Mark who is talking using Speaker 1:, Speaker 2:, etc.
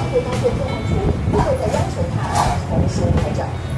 Speaker 1: 会发现状况处理，不会再要求他重新开证。